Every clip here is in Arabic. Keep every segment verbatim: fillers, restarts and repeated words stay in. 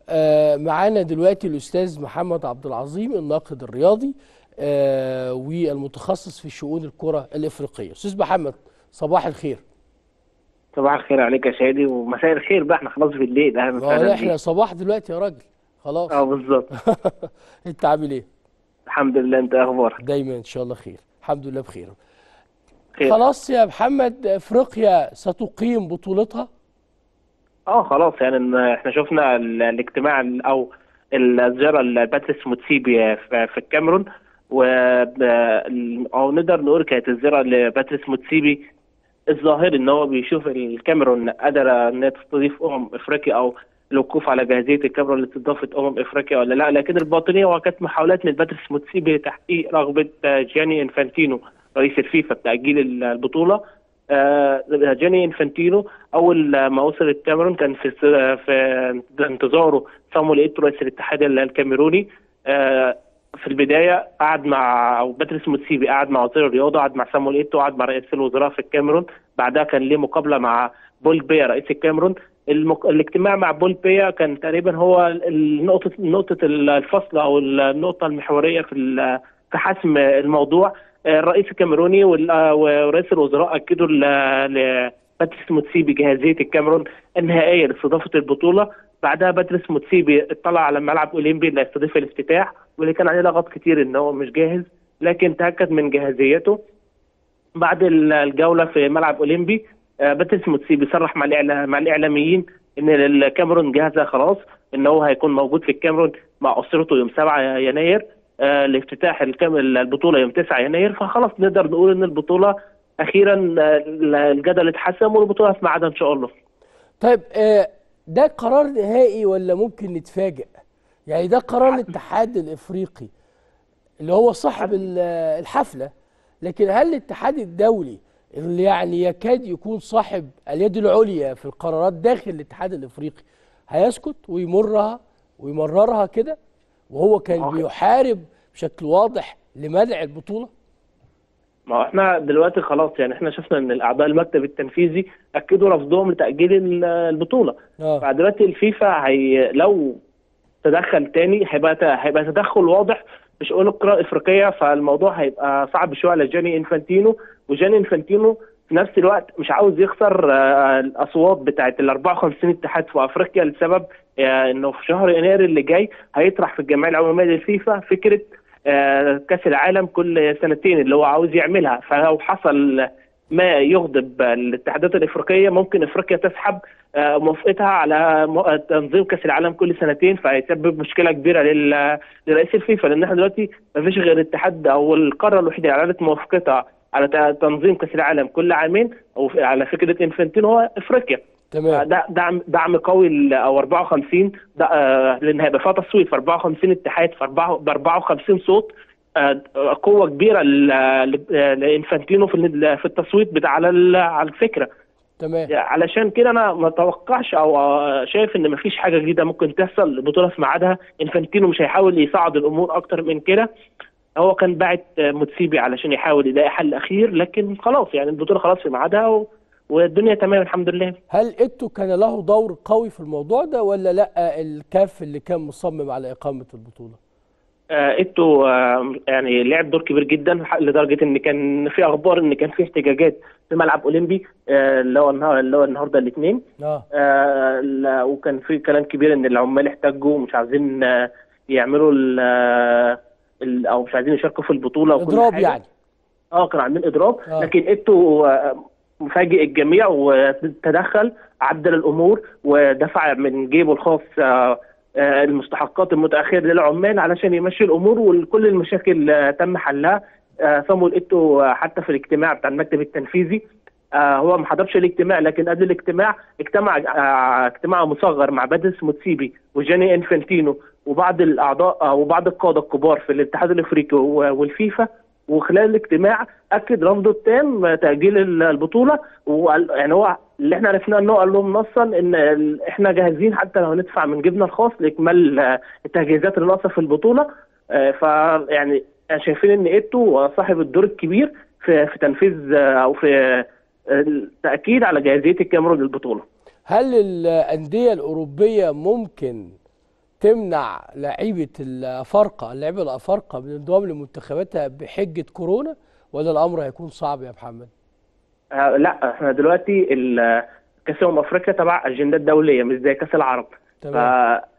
آه معانا دلوقتي الأستاذ محمد عبد العظيم الناقد الرياضي آه والمتخصص في شؤون الكرة الإفريقية. أستاذ محمد صباح الخير. صباح الخير عليك يا شادي، ومساء الخير بقى، احنا خلاص بالليل. اهلا ما هو وسهلا احنا بيك. صباح دلوقتي يا راجل اه خلاص. بالظبط. انت عامل ايه؟ الحمد لله، انت اخبارك؟ دايما ان شاء الله خير، الحمد لله بخير. خير. خلاص يا محمد، افريقيا ستقيم بطولتها. اه خلاص، يعني إن احنا شفنا ال- الاجتماع ال- او الزياره لباتريس موتسيبي في في الكاميرون، و ب- او نقدر نقول كانت الزياره لباتريس موتسيبي الظاهر ان هو بيشوف الكاميرون قادره ان هي تستضيف امم افريقيا، او الوقوف على جاهزيه الكاميرون لاستضافه امم افريقيا ولا لا. لكن الباطنيه وكانت محاولات من باتريس موتسيبي لتحقيق رغبه جياني انفانتينو رئيس الفيفا بتاجيل البطوله. آه، جياني انفانتينو اول ما وصل الكاميرون كان في في انتظاره صامويل ايتو رئيس الاتحاد الكاميروني. آه، في البدايه قعد مع او باتريس موتسيبي قعد مع وزير الرياضه، قعد مع صامويل ايتو، قعد مع رئيس الوزراء في الكاميرون. بعدها كان ليه مقابله مع بول بيا رئيس الكاميرون. المك... الاجتماع مع بول بيا كان تقريبا هو النقطه نقطه الفصل او النقطه المحوريه في ال... في حسم الموضوع. الرئيس الكاميروني وال- ورئيس الوزراء اكدوا ل- لباتريس موتسيبي جاهزيه الكاميرون النهائيه لاستضافه البطوله. بعدها باتريس موتسيبي اطلع على ملعب اولمبي اللي هيستضيف الافتتاح، واللي كان عليه لغط كتير ان هو مش جاهز، لكن تاكد من جاهزيته بعد الجوله في ملعب اولمبي. آه، باتريس موتسيبي صرح مع الإعلام مع الاعلاميين ان الكاميرون جاهزه خلاص، ان هو هيكون موجود في الكاميرون مع اسرته يوم سبعة يناير، آه، لافتتاح الكام- البطوله يوم تسعة يناير. فخلاص نقدر نقول ان البطوله اخيرا آه، الجدل اتحسم والبطوله في ميعادها ان شاء الله. طيب آه ده قرار نهائي ولا ممكن نتفاجئ؟ يعني ده قرار الاتحاد الافريقي اللي هو صاحب ال- الحفلة، لكن هل الاتحاد الدولي اللي يعني يكاد يكون صاحب اليد العليا في القرارات داخل الاتحاد الافريقي هيسكت ويمرها ويمررها كده، وهو ما كان هو بيحارب بشكل واضح لمنع البطولة؟ ما هو احنا دلوقتي خلاص، يعني احنا شفنا ان الاعضاء المكتب التنفيذي اكدوا رفضهم لتاجيل ال- البطوله. اه فدلوقتي الفيفا هي لو تدخل تاني هيبقى هيبقى تدخل واضح بشؤون الكره الافريقيه، فالموضوع هيبقى صعب شويه على جاني انفانتينو. وجاني انفانتينو في نفس الوقت مش عاوز يخسر آه، الاصوات بتاعت ال أربعة وخمسين اتحاد في افريقيا، لسبب آه، انه في شهر يناير اللي جاي هيطرح في الجمعيه العموميه للفيفا فكره آه، كاس العالم كل سنتين اللي هو عاوز يعملها. فلو حصل ما يغضب الاتحادات الافريقيه ممكن افريقيا تسحب آه، موافقتها على م- تنظيم كاس العالم كل سنتين، فهيسبب مشكله كبيره لل- لرئيس الفيفا، لان احنا دلوقتي ما فيش غير الاتحاد او القاره الوحيده اللي اعلنت موافقتها على ت- تنظيم كاس العالم كل عامين او ف- على فكره انفنتينو هو افريقيا. تمام. فده دعم دعم قوي ل- او أربعة وخمسين ده آه، لان هيبقى فيها تصويت في أربعة وخمسين اتحاد في أربعة وخمسين صوت. آه، قوه كبيره ل- ل- لانفانتينو في ال- في التصويت بتاع على ال- على الفكره. تمام. علشان كده انا ما اتوقعش او آه، شايف ان مفيش حاجه جديده ممكن تحصل، البطوله في ميعادها. انفانتينو مش هيحاول يصعد الامور اكتر من كده. هو كان باعت آه، موتسيبي علشان يحاول يلاقي حل اخير، لكن خلاص يعني البطوله خلاص في ميعادها و... والدنيا تمام الحمد لله. هل إيتو كان له دور قوي في الموضوع ده ولا لا الكاف اللي كان مصمم على إقامة البطولة؟ آه، ايتو آه، يعني لعب دور كبير جدا لدرجه ان كان في اخبار ان كان في احتجاجات في ملعب اولمبي آه، اللي هو النهار اللي هو النهارده الاثنين. اه آه، لا، وكان في كلام كبير ان العمال احتجوا ومش عايزين آه، يعملوا ال آه، ال- او مش عايزين يشاركوا في البطوله وكل اضراب حاجه. يعني. اه كانوا عاملين اضراب، اه لكن ايتو آه، مفاجئ الجميع وتدخل عدل الامور ودفع من جيبه الخاص آه، آه، المستحقات المتاخره للعمال علشان يمشي الامور، وكل المشاكل آه، تم حلها. آه، صامويل ايتو آه، حتى في الاجتماع بتاع المكتب التنفيذي آه، هو ما حضرش الاجتماع، لكن قبل الاجتماع اجتمع آه، اجتماع مصغر مع باتريس موتسيبي وجاني انفانتينو وبعض الاعضاء آه، وبعض القاده الكبار في الاتحاد الافريقي و- والفيفا. وخلال الاجتماع اكد رفضه التام تاجيل ال- البطوله، وقال يعني هو اللي احنا عرفناه انه قال لهم نصا ان ال- احنا جاهزين حتى لو ندفع من جيبنا الخاص لاكمال آه، التجهيزات اللي ناقصه في البطوله. آه، فيعني شايفين ان ايتو صاحب الدور الكبير في في تنفيذ آه، او في آه، التاكيد على جاهزيه الكاميرون للبطوله. هل الأندية الأوروبية ممكن تمنع لعيبه الافارقه اللعيبه الافارقه من انضمام لمنتخباتها بحجه كورونا، ولا الامر هيكون صعب يا محمد؟ آه لا، احنا دلوقتي ال- كاس امم افريقيا تبع اجندات دوليه مش زي كاس العرب. ف تمام.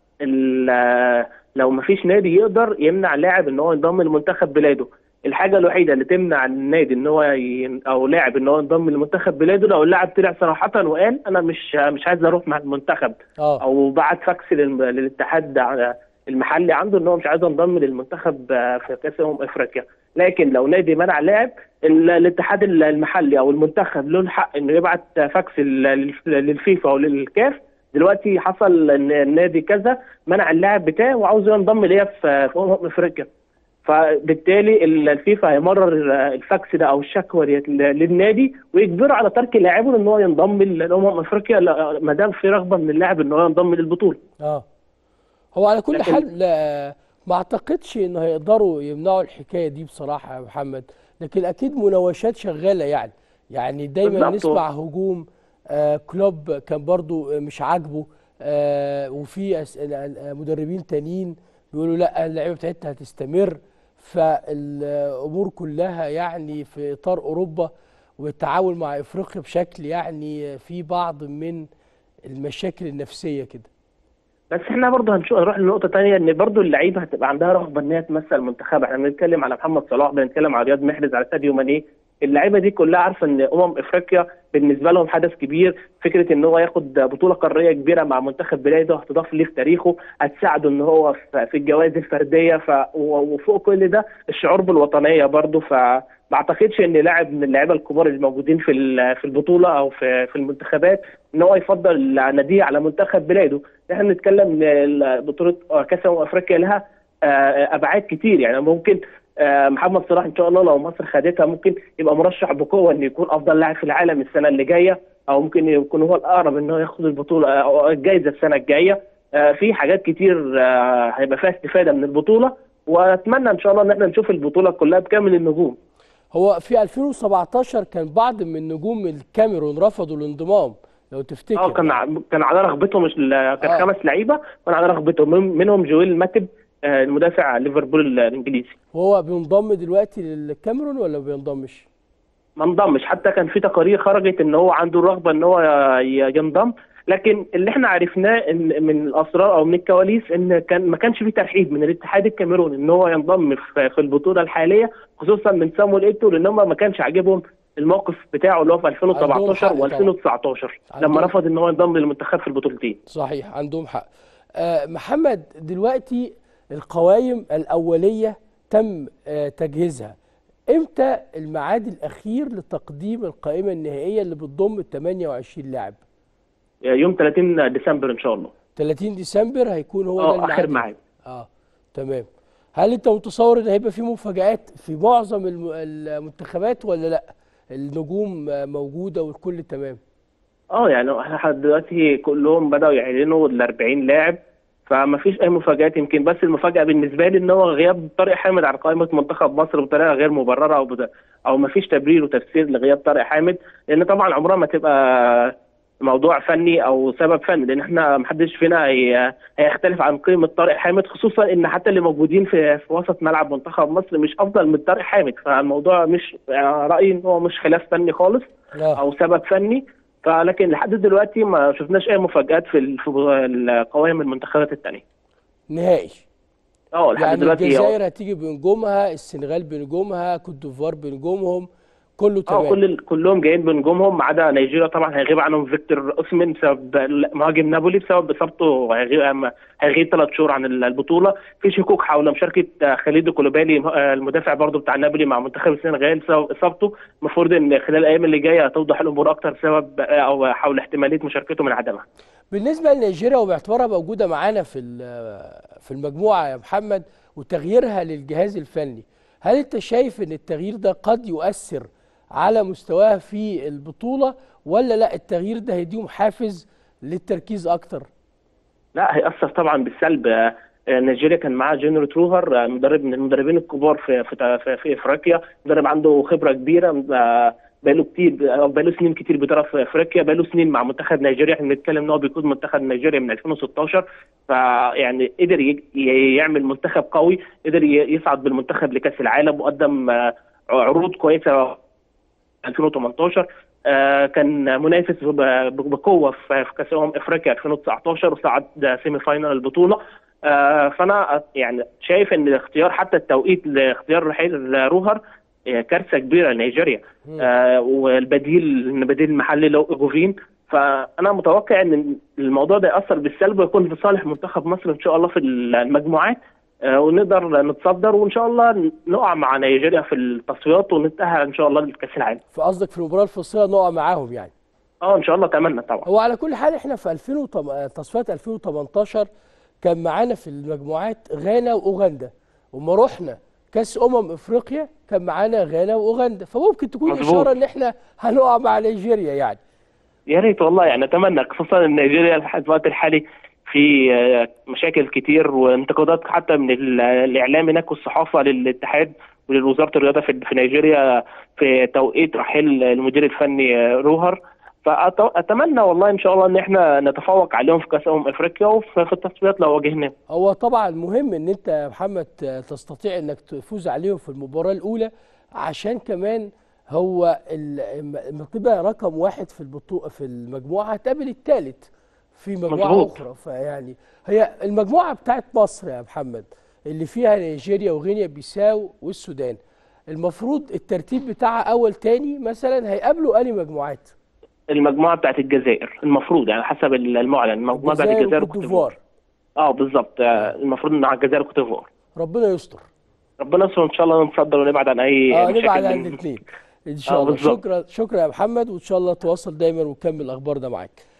ال- لو ما فيش نادي يقدر يمنع لاعب ان هو ينضم لمنتخب بلاده، الحاجه الوحيده اللي تمنع النادي ان هو ي... او لاعب ان هو ينضم لمنتخب بلاده لو اللاعب طلع صراحه وقال انا مش مش عايز اروح مع المنتخب، اه او بعت فاكس لل... للاتحاد المحلي عنده ان هو مش عايز ينضم للمنتخب في كاس امم افريقيا. لكن لو نادي منع لاعب، ال- الاتحاد المحلي او المنتخب له الحق انه يبعت فاكس لل- للفيفا او للكاف. دلوقتي حصل ان النادي كذا منع اللاعب بتاعه وعاوز ينضم ليا في في امم افريقيا، فبالتالي ال- الفيفا هيمرر الفاكس ده او الشكوى ديت للنادي ويجبره على ترك لاعبه ان هو ينضم لامم افريقيا لا- ما دام في رغبه من اللاعب ان هو ينضم للبطوله. اه هو على كل لكن حال لا، ما اعتقدش ان هيقدروا يمنعوا الحكايه دي بصراحه يا محمد، لكن اكيد مناوشات شغاله يعني. يعني دايما بالظبط. نسمع هجوم. آه كلوب كان برضو مش عاجبه. آه وفي أس- آه، مدربين تانيين بيقولوا لا اللعيبه بتاعتها هتستمر. فالامور كلها يعني في اطار اوروبا والتعامل مع افريقيا بشكل يعني في بعض من المشاكل النفسيه كده. بس احنا برضه هنشوف نروح لنقطة تانية ان برضه اللعيبة هتبقى عندها رغبة ان هي تمثل المنتخب، احنا بنتكلم على محمد صلاح، بنتكلم على رياض محرز، على ساديو ماني. اللعيبة دي كلها عارفة ان امم افريقيا بالنسبة لهم حدث كبير، فكرة ان هو ياخد بطولة قارية كبيرة مع منتخب بلاده هتضاف ليه في تاريخه، هتساعده ان هو في في الجوائز الفردية، ف وفوق كل ده الشعور بالوطنية برضه. ف ما اعتقدش ان لاعب من اللعيبه الكبار اللي موجودين في ال- في البطوله او في في المنتخبات ان هو يفضل ناديه على منتخب بلاده. احنا بنتكلم إن بطوله كاس امم افريقيا لها آه، ابعاد كتير، يعني ممكن آه، محمد صلاح ان شاء الله لو مصر خدتها ممكن يبقى مرشح بقوه انه يكون افضل لاعب في العالم السنه اللي جايه، او ممكن يكون هو الاقرب ان هو ياخد البطوله او الجائزه السنه الجايه. آه، في حاجات كتير آه، هيبقى فيها استفاده من البطوله، واتمنى ان شاء الله ان احنا نشوف البطوله كلها بكامل النجوم. هو في ألفين وسبعتاشر كان بعض من نجوم الكاميرون رفضوا الانضمام لو اه تفتكر كان يعني. ع- كان على رغبتهم، مش ال- كان اه خمس لعيبه كان على رغبتهم، من- منهم جويل ماتب آه، المدافع ليفربول الانجليزي. وهو بينضم دلوقتي للكاميرون ولا ما بينضمش؟ ما انضمش، حتى كان في تقارير خرجت ان هو عنده الرغبه ان هو ي- ينضم، لكن اللي احنا عرفناه ان من الاسرار او من الكواليس ان كان ما كانش في ترحيب من الاتحاد الكاميروني ان هو ينضم في في البطوله الحاليه، خصوصا من سامويل ايتو، لان هم ما كانش عاجبهم الموقف بتاعه اللي هو في عندهم ألفين وسبعتاشر حق طبعا. و2019 لما عندهم رفض ان هو ينضم للمنتخب في البطولتين. صحيح عندهم حق. آه محمد دلوقتي القوائم الأولية تم آه تجهيزها. امتى الميعاد الأخير لتقديم القائمة النهائية اللي بتضم ثمانية وعشرين لاعب؟ يوم ثلاثين ديسمبر ان شاء الله. ثلاثين ديسمبر هيكون هو ده اه اخر الميعاد ال- ميعاد. اه تمام. هل انت متصور ان هيبقى في مفاجآت في معظم الم- المنتخبات ولا لا؟ النجوم آه، موجودة والكل تمام. اه يعني احنا لحد دلوقتي كلهم بدأوا يعلنوا ال أربعين لاعب، فما فيش اي مفاجآت. يمكن بس المفاجأة بالنسبة لي ان هو غياب طارق حامد عن قائمة منتخب مصر بطريقة غير مبررة، او بدا او ما فيش تبرير وتفسير لغياب طارق حامد، لان طبعا عمرها ما تبقى موضوع فني او سبب فني، لان احنا محدش فينا هي- هيختلف عن قيمة طارق حامد، خصوصا ان حتى اللي موجودين في في وسط ملعب منتخب مصر مش افضل من طارق حامد. فالموضوع مش يعني رأيي ان هو مش خلاف فني خالص اه او سبب فني. فلكن لحد دلوقتي ما شفناش اي مفاجآت في ال- في القوائم المنتخبات الثانيه. نهائي. اه لحد يعني دلوقتي اه الجزائر هتيجي بنجومها، السنغال بنجومها، كوت ديفوار بنجومهم، كله اه تمام. كل ال- كلهم جايين بنجومهم ما عدا نيجيريا، طبعا هيغيب عنهم فيكتور اوسمين بسبب مهاجم نابولي بسبب اصابته، هيغيب هيغيب ثلاث شهور عن ال- البطوله. في شكوك حول مشاركه خالد كولوبالي آه، المدافع برضه بتاع نابولي مع منتخب السنغال بسبب اصابته. المفروض ان خلال الايام اللي جايه هتوضح الامور اكتر بسبب آه، او حول احتماليه مشاركته من عدمها. بالنسبة لنيجيريا وباعتبارها موجودة معانا في ال- في المجموعة يا محمد وتغييرها للجهاز الفني، هل انت شايف ان التغيير ده قد يؤثر على مستواها في البطولة، ولا لا التغيير ده هيديهم حافز للتركيز اكتر؟ لا هيأثر طبعا بالسلب. آه، آه، نيجيريا كان معاه جينيرو تروهر، آه، مدرب من المدربين الكبار في في في, في افريقيا، مدرب عنده خبره كبيره. آه، بقاله كتير، أو بقاله سنين كتير بيدرب في افريقيا، بقاله سنين مع منتخب نيجيريا. احنا بنتكلم ان هو بيقود منتخب نيجيريا من ألفين وستاشر، فيعني قدر ي- ي- يعمل منتخب قوي، قدر ي- يصعد بالمنتخب لكاس العالم، وقدم آه، عروض كويسه ألفين وتمنتاشر. آه، كان منافس ب- بقوه في في كاس امم افريقيا ألفين وتسعتاشر، وصعد سيمي فاينال البطوله. آه، فانا يعني شايف ان الاختيار، حتى التوقيت لاختيار رحيل روهر، آه، كارثه كبيره لنيجيريا. مم. آه، والبديل ان بديل المحلي لو ايجوفين. فانا متوقع ان الموضوع ده ياثر بالسلب ويكون في صالح منتخب مصر ان شاء الله في المجموعات. آه، ونقدر نتصدر، وان شاء الله نقع مع نيجيريا في التصفيات ونتاهل ان شاء الله لكاس العالم. فقصدك في المباراه الفاصله نقع معاهم يعني؟ اه ان شاء الله، اتمنى طبعا. هو على كل حال احنا في ألفين وتم... تصفيات ألفين وتمنتاشر كان معانا في المجموعات غانا واوغندا، وما رحنا كاس امم افريقيا كان معانا غانا واوغندا، فممكن تكون مظبوط. اشاره ان احنا هنقع مع نيجيريا يعني. يا ريت والله، يعني اتمنى، خصوصا ان نيجيريا لحد الوقت الحالي في آه، مشاكل كتير وانتقادات حتى من ال- الاعلام هناك والصحافه للاتحاد ولوزاره الرياضه في في نيجيريا في توقيت رحيل المدير الفني آه، روهر. فاتمنى والله ان شاء الله ان احنا نتفوق عليهم في كاس امم افريقيا وفي في التصفيات لو واجهناهم. هو طبعا مهم ان انت يا محمد تستطيع انك تفوز عليهم في المباراه الاولى، عشان كمان هو ال- لما تبقى رقم واحد في البطوله في المجموعه هتقابل الثالث في مجموعه مظبوط. اخرى. فيعني هي المجموعه بتاعت مصر يا محمد اللي فيها نيجيريا وغينيا بيساو والسودان، المفروض الترتيب بتاعها اول تاني مثلا هيقابلوا انهي مجموعات؟ المجموعه بتاعت الجزائر المفروض، يعني حسب المعلن، المجموعه بتاعت الجزائر الجزائر وكوت وكوت ديفوار. ديفوار. اه بالظبط، آه، اه المفروض مع الجزائر وكوت ديفوار. ربنا يستر. ربنا يستر ان شاء الله، نتصدر ونبعد عن اي اه نبعد مشاكل عن بين. الاثنين ان اه شاء الله. بالظبط. شكرا شكرا يا محمد، وان شاء الله تواصل دايما ونكمل الاخبار ده معاك.